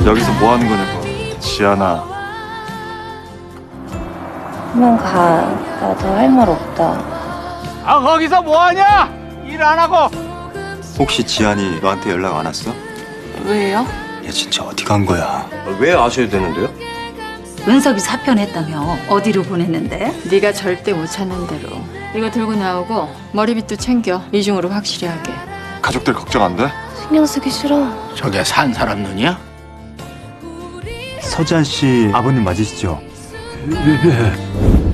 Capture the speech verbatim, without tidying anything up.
여기서 뭐 하는 거냐고. 지안아. 그만 가. 나 더 할 말 없다. 아 거기서 뭐하냐? 일 안 하고. 혹시 지안이 너한테 연락 안 왔어? 왜요? 얘 진짜 어디 간 거야? 왜 아셔야 되는데요? 은섭이 사표냈다며. 어디로 보냈는데? 네가 절대 못 찾는 대로. 이거 들고 나오고 머리빗도 챙겨. 이중으로 확실히 하게. 가족들 걱정 안 돼? 신경 쓰기 싫어. 저게 산 사람 눈이야? 서지한 씨 아버님 맞으시죠? 네.